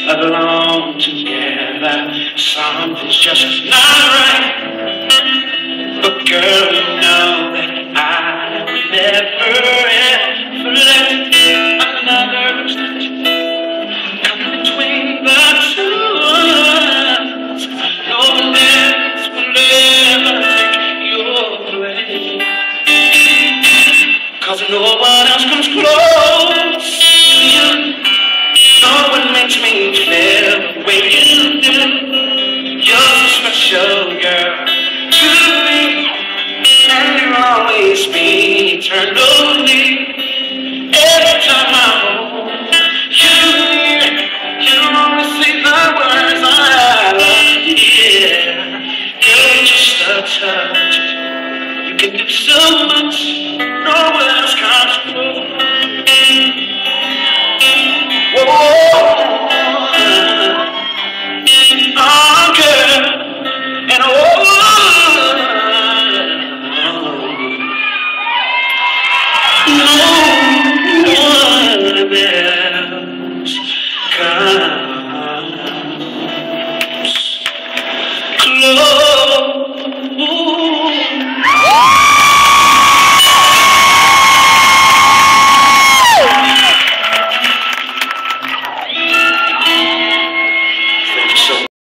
alone together. Something's just not right. But girl, you know that I would never ever let another touch come between the two of us. No one else will ever take your place, 'cause no one else comes close to you. No one makes me feel the way you do. You're so special, girl, to me, and you'll always be eternally. Every time I hold you near, you only say the words I love to hear. Girl, just a touch, you can do so much, no one else comes close. Whoa, oh girl, and oh, no